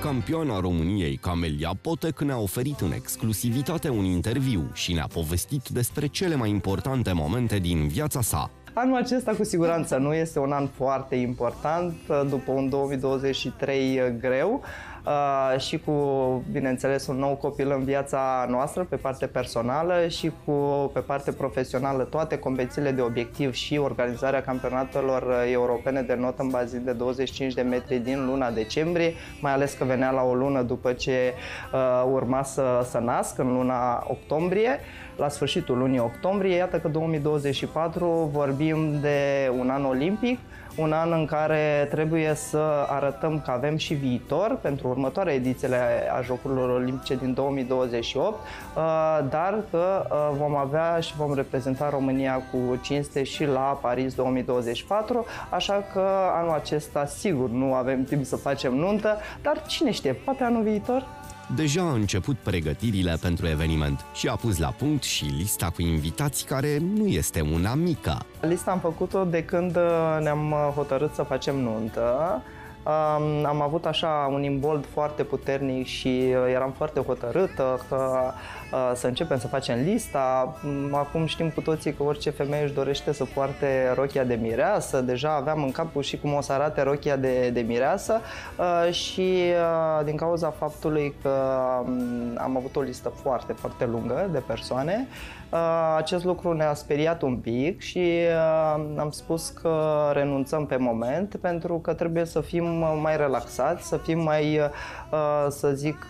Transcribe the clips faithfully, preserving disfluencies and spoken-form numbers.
Campioana României Camelia Potec ne-a oferit în exclusivitate un interviu și ne-a povestit despre cele mai importante momente din viața sa. Anul acesta cu siguranță nu este un an foarte important, după un două mii douăzeci și trei greu uh, și cu, bineînțeles, un nou copil în viața noastră pe parte personală și cu pe parte profesională toate competițiile de obiectiv și organizarea campionatelor europene de not în bazin de douăzeci și cinci de metri din luna decembrie, mai ales că venea la o lună după ce uh, urma să, să nasc, în luna octombrie. La sfârșitul lunii octombrie, iată că două mii douăzeci și patru vorbim de un an olimpic, un an în care trebuie să arătăm că avem și viitor pentru următoarea ediție a Jocurilor Olimpice din două mii douăzeci și opt, dar că vom avea și vom reprezenta România cu cinste și la Paris două mii douăzeci și patru, așa că anul acesta sigur nu avem timp să facem nuntă, dar cine știe, poate anul viitor? Deja a început pregătirile pentru eveniment și a pus la punct și lista cu invitați, care nu este una mică. Lista am făcut-o de când ne-am hotărât să facem nuntă. Am avut așa un imbold foarte puternic și eram foarte hotărâtă că să începem să facem lista. Acum știm cu toții că orice femeie își dorește să poarte rochia de mireasă. Deja aveam în capul și cum o să arate rochia de, de mireasă și din cauza faptului că am avut o listă foarte, foarte lungă de persoane, acest lucru ne-a speriat un pic și am spus că renunțăm pe moment, pentru că trebuie să fim mai relaxați, să fim mai, să zic,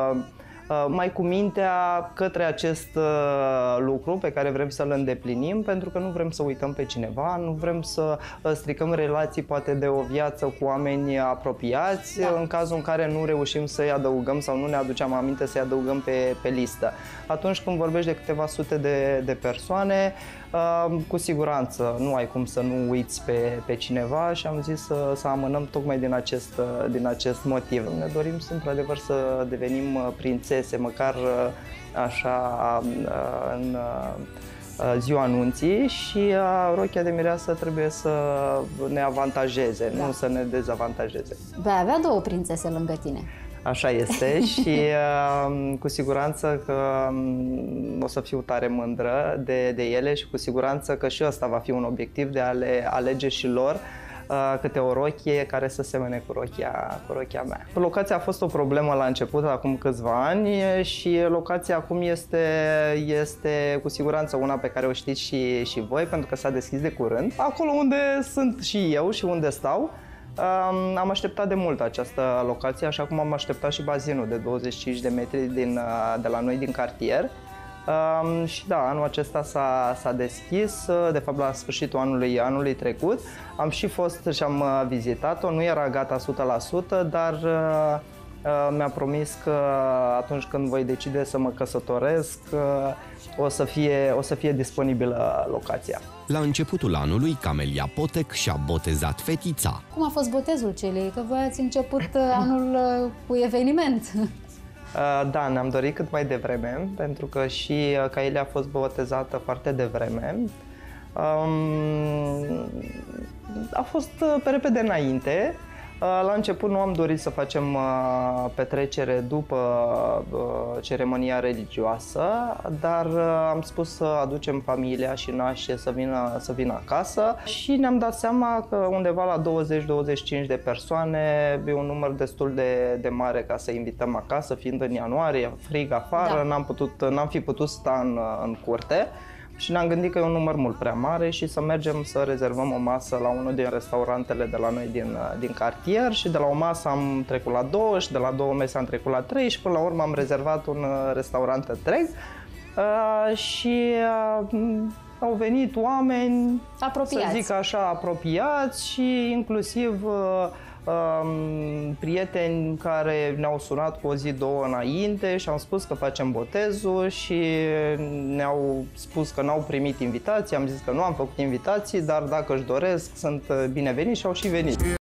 mai cu mintea către acest lucru pe care vrem să-l îndeplinim, pentru că nu vrem să uităm pe cineva, nu vrem să stricăm relații poate de o viață cu oameni apropiați, da, în cazul în care nu reușim să-i adăugăm sau nu ne aduceam aminte să-i adăugăm pe, pe listă. Atunci când vorbești de câteva sute de, de persoane, cu siguranță nu ai cum să nu uiți pe, pe cineva și am zis să, să amânăm tocmai din acest, din acest motiv. Ne dorim într-adevăr să devenim prințese, măcar așa în ziua anunții, și rochia de mireasă trebuie să ne avantajeze, da, nu să ne dezavantajeze. Vei avea două prințese lângă tine. Așa este și uh, cu siguranță că um, o să fiu tare mândră de, de ele și cu siguranță că și ăsta va fi un obiectiv, de a le alege și lor uh, câte o rochie care să semene cu rochia, cu rochia mea. Locația a fost o problemă la început, acum câțiva ani, și locația acum este, este cu siguranță una pe care o știți și, și voi, pentru că s-a deschis de curând. Acolo unde sunt și eu și unde stau. Um, am așteptat de mult această locație, așa cum am așteptat și bazinul de douăzeci și cinci de metri din, de la noi din cartier. Um, și da, anul acesta s-a deschis, de fapt la sfârșitul anului, anului trecut. Am și fost și am vizitat-o, nu era gata o sută la sută, dar uh, uh, mi-a promis că atunci când voi decide să mă căsătoresc, uh, o să fie, o să fie disponibilă locația. La începutul anului, Camelia Potec și-a botezat fetița. Cum a fost botezul celei? Că voi ați început anul cu eveniment. Da, ne-am dorit cât mai devreme, pentru că și Caelia a fost botezată foarte devreme. A fost pe repede înainte. La început nu am dorit să facem petrecere după ceremonia religioasă, dar am spus să aducem familia și nașii să vină, să vină acasă, și ne-am dat seama că undeva la douăzeci douăzeci și cinci de persoane e un număr destul de, de mare ca să invităm acasă, fiind în ianuarie, frig afară, da, n-am putut, n-am fi putut sta în, în curte. Și ne-am gândit că e un număr mult prea mare și să mergem să rezervăm o masă la unul din restaurantele de la noi din, din cartier, și de la o masă am trecut la două și de la două mese am trecut la trei și până la urmă am rezervat un restaurant întreg uh, și uh, au venit oameni, apropiați, să zic așa, apropiați, și inclusiv uh, Um, prieteni care ne-au sunat cu o zi, două înainte și am spus că facem botezul și ne-au spus că n-au primit invitații. Am zis că nu am făcut invitații, dar dacă își doresc sunt bineveniți și au și venit.